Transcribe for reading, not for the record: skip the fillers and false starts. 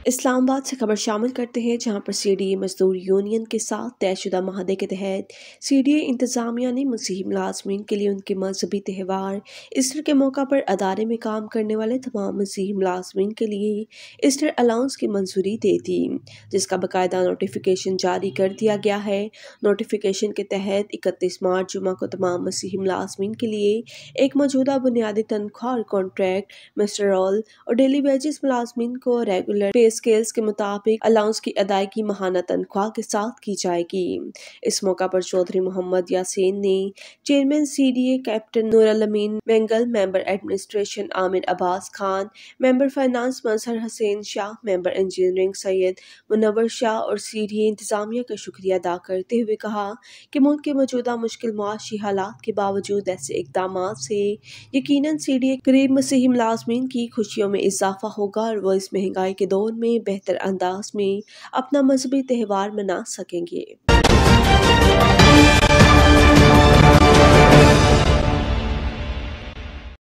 इस्लामाबाद से खबर शामिल करते हैं, जहां पर सीडीए मजदूर यूनियन के साथ तयशुदा माहदे के तहत सीडीए इंतजामिया ने मसीही मुलाजमीन के लिए उनके मजहबी त्यौहार ईस्टर के मौका पर अदारे में काम करने वाले तमाम मसीही मुलाजमीन के लिए ईस्टर अलाउंस की मंजूरी दे दी, जिसका बाकायदा नोटिफिकेशन जारी कर दिया गया है। नोटिफिकेशन के तहत 31 मार्च जुमा को तमाम मसीही मुलाजमीन के लिए एक मौजूदा बुनियादी तनख्वाह और कॉन्ट्रैक्ट, मिस्टर रोल और डेली वेजेस मुलाजमीन को रेगुलर पे स्केल्स के मुताबिक अलाउंस की अदायगी माहाना तनख्वाह के साथ की जाएगी। इस मौका पर चौधरी मोहम्मद यासीन ने chairman CDA captain Noor Amin Mengal, member administration Aamir Abbas Khan, member finance Mazhar Hussain Shah, member engineering Syed Munawwar Shah और सीडीए इंतजामिया का शुक्रिया अदा करते हुए कहा कि मुल्क के मौजूदा मुश्किल मुआशी हालात के बावजूद ऐसे इकदाम से यकीनन सीडीए गरीब मसीही मुलाजमीन की खुशियों में इजाफा होगा और वो इस महंगाई के दौर में बेहतर अंदाज में अपना मजहबी त्यौहार मना सकेंगे।